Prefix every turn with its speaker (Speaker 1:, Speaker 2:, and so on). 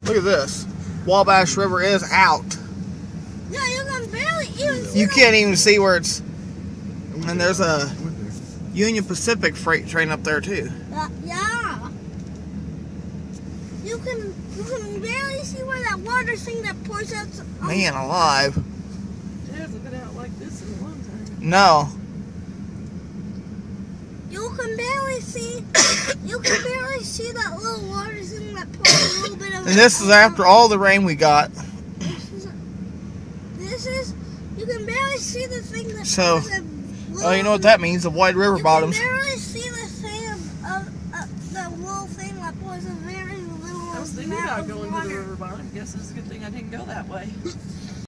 Speaker 1: Look at this. Wabash River is out.
Speaker 2: Yeah, you can barely even see
Speaker 1: You can't even see where it's... And there's a Union Pacific freight train up there too.
Speaker 2: Yeah. You can barely see where that water thing that pours out.
Speaker 1: Man alive.
Speaker 3: It hasn't been out like this in a long time.
Speaker 1: No.
Speaker 2: You can barely see. You can barely see that little water thing that pours a little bit of.
Speaker 1: And this is after all the rain we got.
Speaker 2: This is. You can barely see the thing that.
Speaker 1: So,
Speaker 2: pours a
Speaker 1: oh, you know what that means? The wide river bottoms.
Speaker 2: You can barely see the thing of the little thing that pours a very little.
Speaker 3: I was thinking
Speaker 2: amount
Speaker 3: about
Speaker 2: of
Speaker 3: going
Speaker 2: water.
Speaker 3: to the river bottom. Guess it's a good thing I didn't go that way.